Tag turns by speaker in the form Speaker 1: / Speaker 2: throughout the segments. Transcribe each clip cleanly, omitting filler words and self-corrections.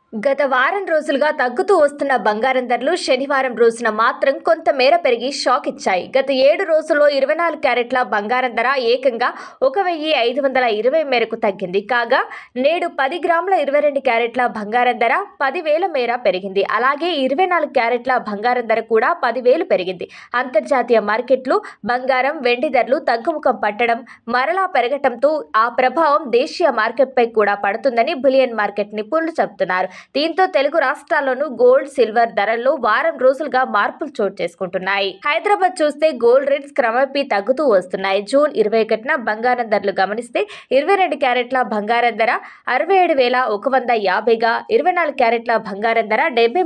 Speaker 1: గత వారం రోజులుగా తగ్గుతూ వస్తున్న బంగారం ధరలు శనివారం రోజున మాత్రం కొంతమేర పెరిగి షాక్ ఇచ్చాయి. గత 7 రోజుల్లో 24 క్యారెట్ల బంగారం ధర ఏకంగా 1,520 మేరకు తగ్గింది. కాగా నేడు 10 గ్రాముల 22 క్యారెట్ల బంగారం ధర 10,000 మేర పెరిగింది. అలాగే 24 క్యారెట్ల బంగారం ధర కూడా 10,000 పెరిగింది. అంతర్జాతీయ మార్కెట్లు బంగారం, వెండి ధరలు తగ్గుముఖం పట్టడం, మరలా పెరగటంతో ఆ ప్రభావం దేశీయ మార్కెట్పై కూడా పడుతుందని బులియన్ మార్కెట్ నిపుణులు చెబుతున్నారు. దీంతో తెలుగు రాష్ట్రాల్లోనూ గోల్డ్, సిల్వర్ ధరల్లో వారం రోజులుగా మార్పులు చోటు చేసుకుంటున్నాయి. హైదరాబాద్ చూస్తే గోల్డ్ రేట్స్ క్రమేపీ తగ్గుతూ వస్తున్నాయి. జూన్ 21న బంగారం ధరలు గమనిస్తే 22 క్యారెట్ల బంగారం ధర 67,150గా, 24 క్యారెట్ల బంగారం ధర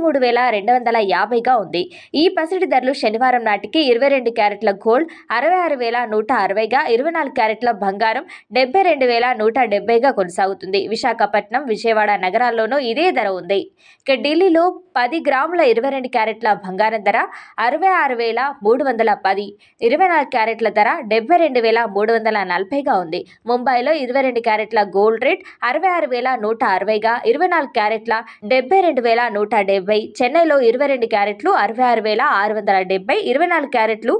Speaker 1: 73,250గా ఉంది. ఈ పసిడి ధరలు శనివారం నాటికి 22 క్యారెట్ల గోల్డ్ 66,160గా, 24 క్యారెట్ల బంగారం 72,170గా కొనసాగుతుంది. విశాఖపట్నం, విజయవాడ నగరాల్లోనూ ఇదే ధర ఉంది. ఇక ఢిల్లీలో 10 గ్రాముల 22 క్యారెట్ల బంగారం ధర 66,310, 24 క్యారెట్ల ధర 72,340గా ఉంది. ముంబైలో 22 క్యారెట్ల గోల్డ్ రేట్ 66,160గా, 24 క్యారెట్ల 72,170, చెన్నైలో 22 క్యారెట్లు 66,670, 24 క్యారెట్లు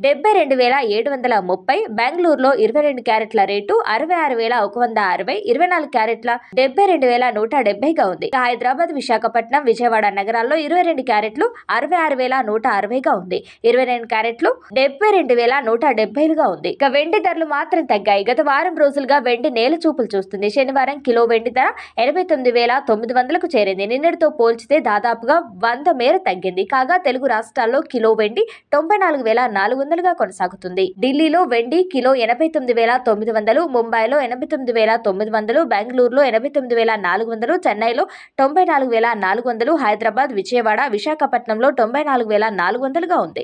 Speaker 1: 72,730, బెంగళూరులో 22 క్యారెట్ల రేటు 66,160, 24 క్యారెట్ల 72,170గా ఉంది. హైదరాబాద్, విశాఖపట్నం, విజయవాడ నగరాల్లో 22 క్యారెట్లు 66,160గా ఉంది. 22 క్యారెట్లు 72,170గా ఉంది. ఇక వెండి ధరలు మాత్రం తగ్గాయి. గత వారం రోజులుగా వెండి నేల చూపులు చూస్తుంది. శనివారం కిలో వెండి ధర 89,900కు చేరింది. నిన్నటితో పోల్చితే దాదాపుగా 100 మేర తగ్గింది. కాగా తెలుగు రాష్ట్రాల్లో కిలో వెండి 94,400గా కొనసాగుతుంది. ఢిల్లీలో వెండి కిలో 89,900, ముంబైలో 89,900, బెంగళూరులో 89,400, చెన్నైలో 94,400, హైదరాబాద్, విజయవాడ, విశాఖపట్నంలో 94,400గా ఉంది.